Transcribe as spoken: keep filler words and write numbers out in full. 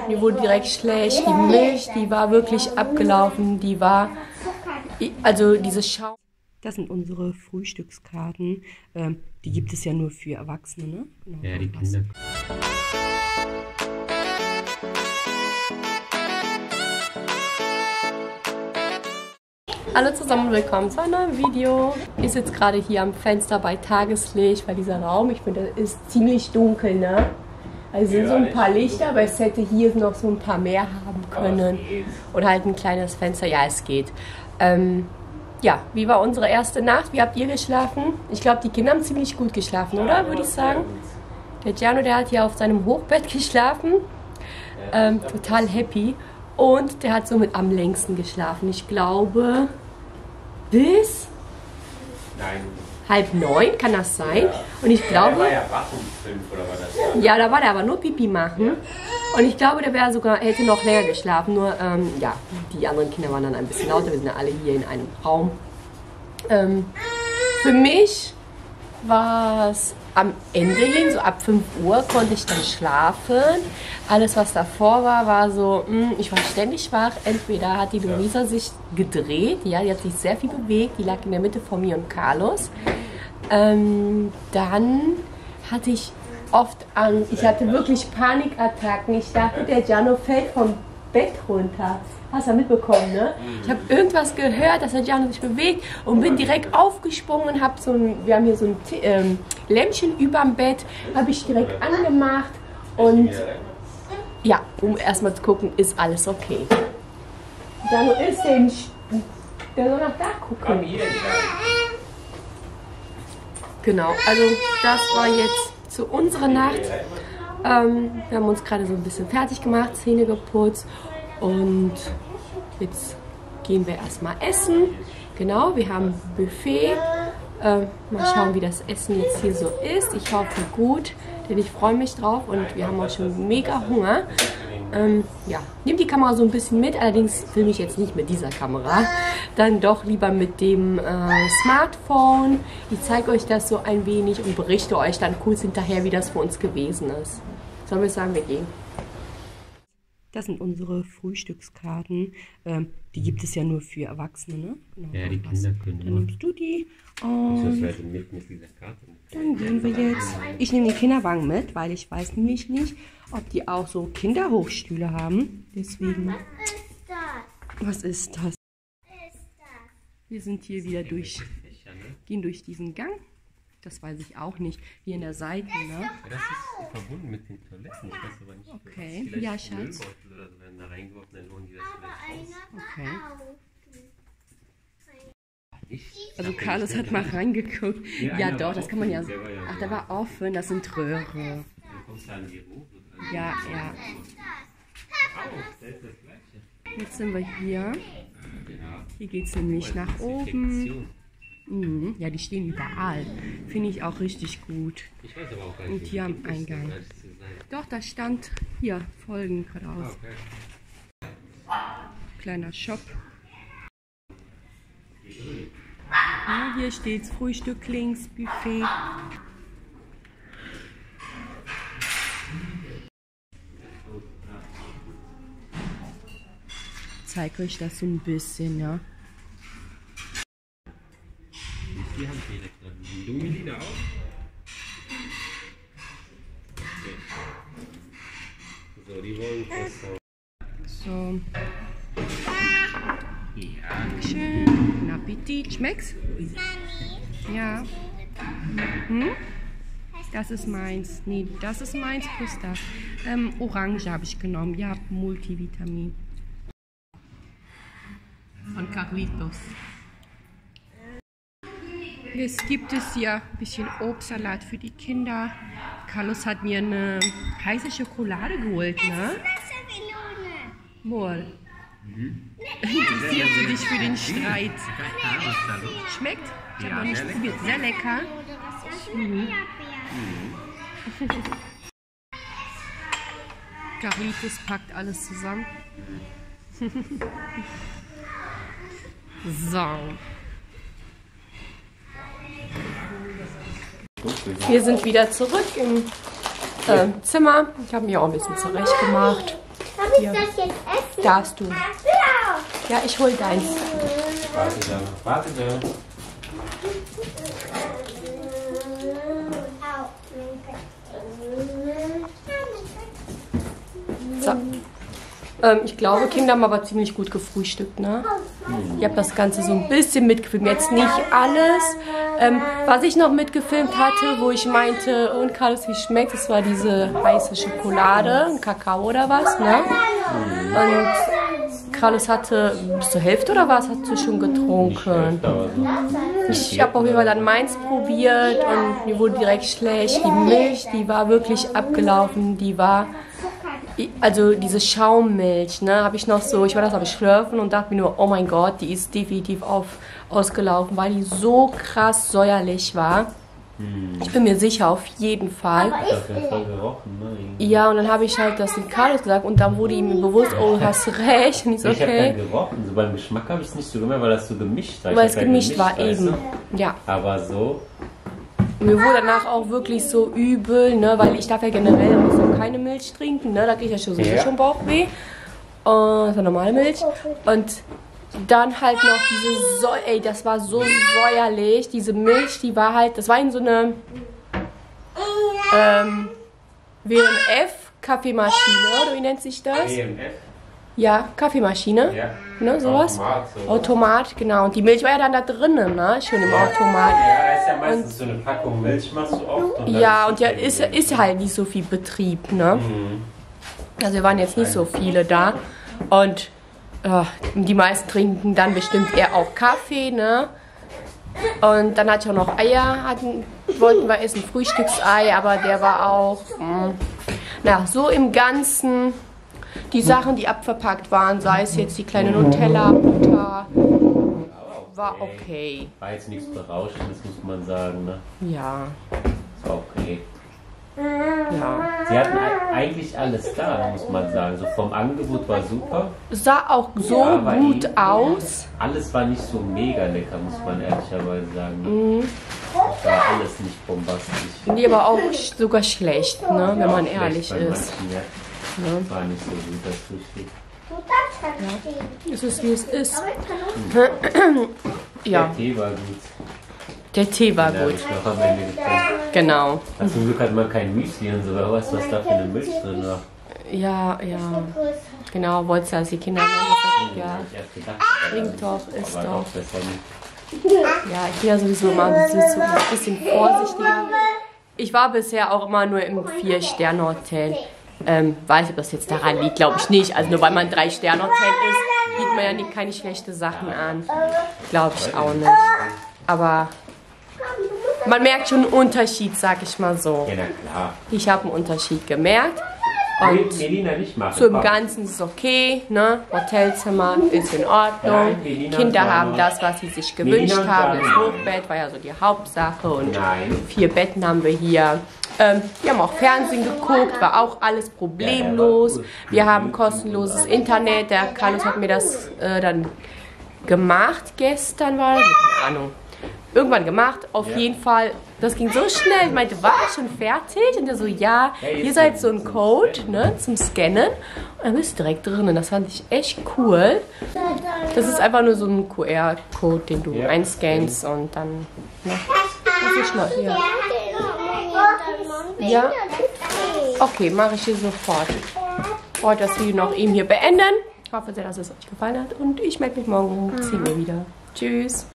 Mir wurde direkt schlecht. Die Milch, die war wirklich abgelaufen. Die war, also diese Schau. Das sind unsere Frühstückskarten. Ähm, die gibt es ja nur für Erwachsene, ne? Genau, ja, die Kinder. Hallo zusammen, willkommen zu einem neuen Video. Ich sitze gerade hier am Fenster bei Tageslicht, weil dieser Raum, ich finde, ist ziemlich dunkel, ne? Also sind so ein paar Lichter, aber es hätte hier noch so ein paar mehr haben können. Und halt ein kleines Fenster, ja, es geht. Ähm, ja, wie war unsere erste Nacht? Wie habt ihr geschlafen? Ich glaube, die Kinder haben ziemlich gut geschlafen, oder? Würde ich sagen. Der Giano, der hat hier auf seinem Hochbett geschlafen. Ähm, total happy. Und der hat somit am längsten geschlafen. Ich glaube, bis Nein. halb neun, kann das sein? Und ich glaube... Der war ja wach um fünf, oder war das? Ja, da war der aber nur Pipi machen. Und ich glaube, der wäre sogar, hätte noch länger geschlafen. Nur, ähm, ja, die anderen Kinder waren dann ein bisschen lauter. Wir sind ja alle hier in einem Raum. Ähm, für mich war es am Ende hin, so ab fünf Uhr konnte ich dann schlafen. Alles, was davor war, war so, mh, ich war ständig wach. Entweder hat die Luisa sich gedreht, ja, die hat sich sehr viel bewegt, die lag in der Mitte von mir und Carlos. Ähm, dann hatte ich oft Angst, ich hatte wirklich Panikattacken. Ich dachte, der Giano fällt vom Bett runter. Hast du ja mitbekommen, ne? Ich habe irgendwas gehört, dass der Giano sich bewegt und bin direkt aufgesprungen und habe so ein, wir haben hier so ein ähm, Lämpchen überm Bett, habe ich direkt angemacht und ja, um erstmal zu gucken, ist alles okay. Giano ist den, der soll nach da gucken. Genau, also das war jetzt zu unserer Nacht. Ähm, wir haben uns gerade so ein bisschen fertig gemacht, Zähne geputzt. Und jetzt gehen wir erstmal essen. Genau, wir haben ein Buffet. Ähm, mal schauen, wie das Essen jetzt hier so ist. Ich hoffe gut, denn ich freue mich drauf und wir haben auch schon mega Hunger. Ähm, ja, nehme die Kamera so ein bisschen mit, allerdings filme ich jetzt nicht mit dieser Kamera. Dann doch lieber mit dem äh, Smartphone. Ich zeige euch das so ein wenig und berichte euch dann kurz hinterher, wie das für uns gewesen ist. Sollen wir sagen, wir gehen? Das sind unsere Frühstückskarten. Ähm, die gibt es ja nur für Erwachsene, ne? Genau, ja, die Kinder können. Dann nimmst du die und mit, mit dieser Karte. Dann gehen wir jetzt. Ich nehme den Kinderwagen mit, weil ich weiß nämlich nicht, ob die auch so Kinderhochstühle haben. Deswegen. Was ist das? Wir sind hier wieder durch, gehen durch diesen Gang. Das weiß ich auch nicht. Hier in der Seite, ne? Ja, das ist verbunden mit den Toiletten. Ich weiß aber nicht. Okay, ja, Schatz. Oder so werden da reingeworfen, dann holen die das vielleicht raus. Okay. Also Carlos hat mal reingeguckt. Ja, doch, das kann man ja. Ach, der war offen. Das sind Röhre. Ja, ja. Jetzt sind wir hier. Hier geht es nämlich nach oben. Mhm. Ja, die stehen überall. Finde ich auch richtig gut. Ich weiß aber auch gar nicht. Und hier am Eingang. Doch, da stand hier Folgen geradeaus. Kleiner Shop. Ja, hier steht's Frühstück links, Buffet. Ich zeige euch das so ein bisschen, ja. Die haben direkt dran. Die Lumilina auch? Okay. So, die wollen das so. Ja. Schön. Guten Appetit. Schmeckt's? Ja. Hm? Das ist meins. Nee, das ist meins plus das. Ähm, Orange habe ich genommen. Ja, Multivitamin. Von Carlitos. Jetzt gibt es hier ein bisschen Obstsalat für die Kinder. Carlos hat mir eine heiße Schokolade geholt, ne? Mol. Mhm. Interessierst du dich für den Streit? Schmeckt? Ich habe noch nicht probiert. Sehr lecker. Mhm. Carlitos packt alles zusammen. So. Wir sind wieder zurück im äh, Zimmer. Ich habe mich auch ein bisschen zurecht gemacht. dir. Darf ich das jetzt essen? Darfst du. Ja. Ja, ich hol deins. Warte da, warte da. So. Ähm, ich glaube, Kinder haben aber ziemlich gut gefrühstückt, ne? Ich habe das Ganze so ein bisschen mitgefilmt. Jetzt nicht alles. Ähm, was ich noch mitgefilmt hatte, wo ich meinte, und Carlos, wie schmeckt, das war diese heiße Schokolade, ein Kakao oder was, ne? Und Carlos hatte bis zur Hälfte oder was, hast du schon getrunken? Ich habe auf jeden Fall dann meins probiert und mir wurde direkt schlecht. Die Milch, die war wirklich abgelaufen, die war... Also diese Schaummilch, ne, habe ich noch so, ich war das am Schlürfen und dachte mir nur, oh mein Gott, die ist definitiv auf, ausgelaufen, weil die so krass säuerlich war. Hm. Ich bin mir sicher, auf jeden Fall. Ich hab ja voll gerochen, ne? Ja, und dann habe ich halt das dem Carlos gesagt und dann wurde ihm bewusst, oh, hast recht. Und ich so, okay. Ich habe okay. keinen gerochen, so beim Geschmack habe ich es nicht so gemerkt, weil das so gemischt war. Weil es gemischt war, weißt du? eben, ja. Aber so... Mir wurde danach auch wirklich so übel, ne, weil ich darf ja generell auch so keine Milch trinken, ne, da kriege ich ja schon, ja. schon Bauchweh. Und das war normale Milch. Und dann halt noch diese, so ey, das war so säuerlich, diese Milch, die war halt, das war in so eine ähm, W M F-Kaffeemaschine, oder wie nennt sich das? W M F? Ja, Kaffeemaschine, ja. Ne, sowas. Automat, so. Automat, genau. Und die Milch war ja dann da drinnen, ne? Schon im Automat. Ja, da ist ja meistens und, so eine Packung Milch, machst du oft. Und ja, und ja, ist, ist halt nicht so viel Betrieb, ne? Mhm. Also wir waren jetzt nicht so viele da. Und äh, die meisten trinken dann bestimmt eher auch Kaffee, ne? Und dann hatte ich auch noch Eier, hatten, wollten wir essen, Frühstücksei, aber der war auch, mh. na, so im Ganzen... Die Sachen, die abverpackt waren, sei es jetzt die kleine Nutella, Butter, war okay. War jetzt nichts Berauschendes, muss man sagen, ne? Ja. War okay. Ja. Sie hatten eigentlich alles da, muss man sagen. So vom Angebot war super. Sah auch so ja, gut aus. Alles war nicht so mega lecker, muss man ehrlicherweise sagen. Ne? Mhm. War alles nicht bombastisch. Nee, aber auch sogar schlecht, ne? Wenn man ehrlich ist. Manchen, ja. Ja. War nicht so gut, das Frühstück. Ja. Es ist, wie es ist. Ja. Der Tee war gut. Der Tee war Den gut. Ich noch am Ende getrunken. Genau. Also zum Glück hat man kein Müsli und so, wer weiß, was da für eine Milch drin war. Ja, ja. Genau, wolltest du, als die Kinder haben gesagt, ja, trink doch, isst doch. Ja, ich bin ja sowieso immer so ein bisschen vorsichtiger. Ich war bisher auch immer nur im Vier-Sterne-Hotel. Ähm, weiß ich, ob das jetzt daran liegt, glaube ich nicht. Also nur weil man ein Drei-Sterne-Hotel ist, bietet man ja nicht, keine schlechten Sachen an. Glaube ich auch nicht. Aber man merkt schon einen Unterschied, sag ich mal so. Ja, na klar. Ich habe einen Unterschied gemerkt. Und Melina nicht machen, so im Ganzen ist es okay, ne? Hotelzimmer ist in Ordnung. Nein, Kinder haben das, was sie sich gewünscht haben. Das Hochbett war ja so die Hauptsache. Und Nein. vier Betten haben wir hier. Ähm, wir haben auch Fernsehen geguckt, war auch alles problemlos. Ja, wir haben kostenloses Internet. Der Carlos hat mir das äh, dann gemacht. Gestern war das, keine Ahnung. Irgendwann gemacht, auf ja. jeden Fall. Das ging so schnell. Ich meinte, war ich schon fertig? Und er so, ja, hier seid so ein Code, ne, zum Scannen. Und dann bist du direkt drin. Und das fand ich echt cool. Das ist einfach nur so ein Q R-Code, den du ja. einscannst und dann, ne, das ist noch, ja. Ja? Okay, mache ich hier sofort. Ich wollte das Video noch eben hier beenden. Ich hoffe sehr, dass es euch gefallen hat. Und ich melde mich morgen um zehn Uhr wieder. Tschüss.